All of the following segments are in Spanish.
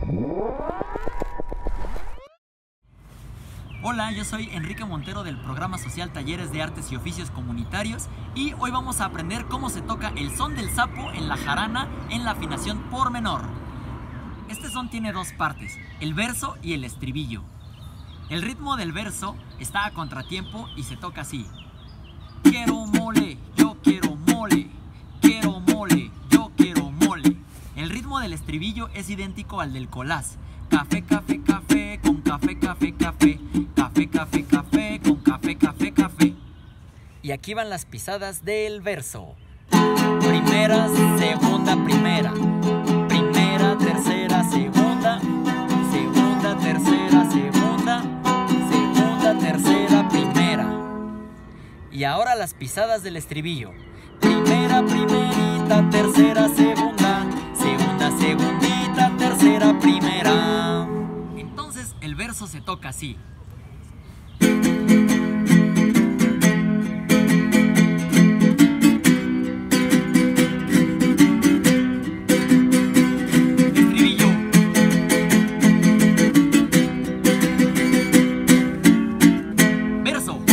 Hola, yo soy Enrique Montero del programa social Talleres de Artes y Oficios Comunitarios y hoy vamos a aprender cómo se toca el son del sapo en la jarana en la afinación por menor. Este son tiene dos partes, el verso y el estribillo. El ritmo del verso está a contratiempo y se toca así. Quiero mole, yo quiero mole, quiero mole, yo quiero mole. El ritmo del estribillo es idéntico al del colás. Café, café, café, con café, café, café. Café, café, café, con café, café, café. Y aquí van las pisadas del verso. Primera, segunda, primera. Primera, tercera, segunda. Segunda, tercera, segunda. Segunda, tercera, primera. Y ahora las pisadas del estribillo. Primera, primerita, tercera, segunda. Segunda, segundita, tercera, primera. Entonces el verso se toca así. Estribillo. Verso.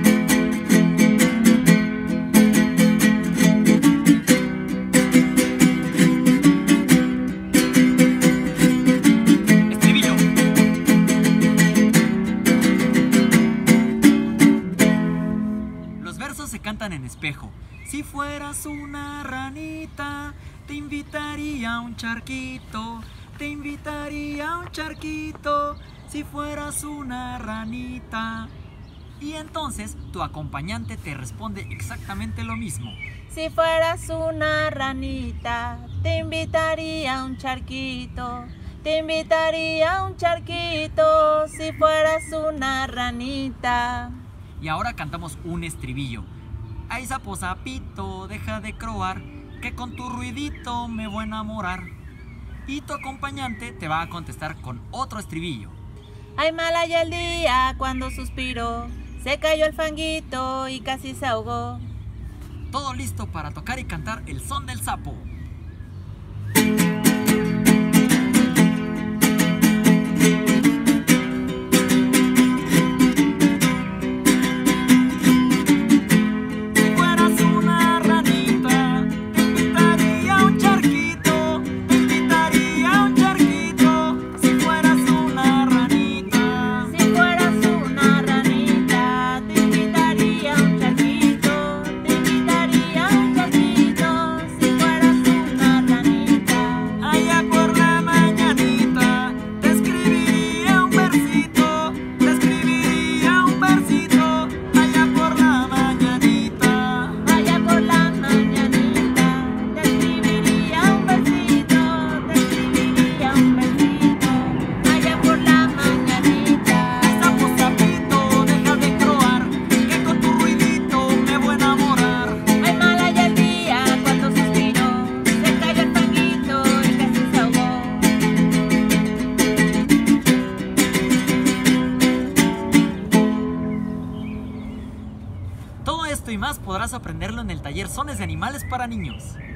Se cantan en espejo. Si fueras una ranita, te invitaría a un charquito. Te invitaría a un charquito. Si fueras una ranita. Y entonces tu acompañante te responde exactamente lo mismo. Si fueras una ranita, te invitaría a un charquito. Te invitaría a un charquito. Si fueras una ranita. Y ahora cantamos un estribillo. Ay, sapo, sapito, deja de croar, que con tu ruidito me voy a enamorar. Y tu acompañante te va a contestar con otro estribillo. Ay, mala ya el día cuando suspiró, se cayó el fanguito y casi se ahogó. Todo listo para tocar y cantar el son del sapo. Todo esto y más podrás aprenderlo en el taller Sones de Animales para Niños.